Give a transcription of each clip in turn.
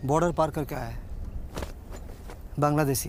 Border पार करके आया है, बांग्लादेशी।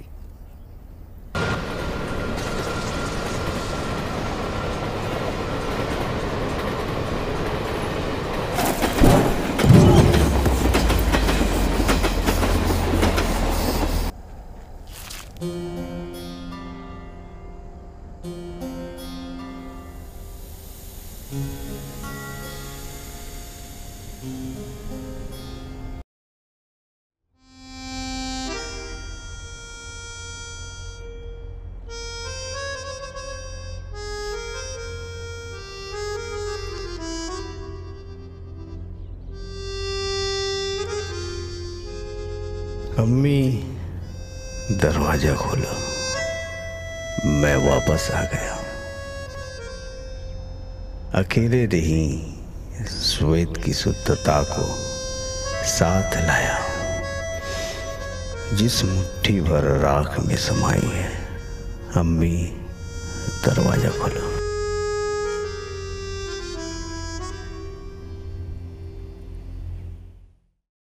अम्मी, दरवाजा खोलो। मैं वापस आ गया। अकेले नहीं, श्वेत की शुद्धता को साथ लाया, जिस मुट्ठी भर राख में समाई है। अम्मी, दरवाजा खोलो।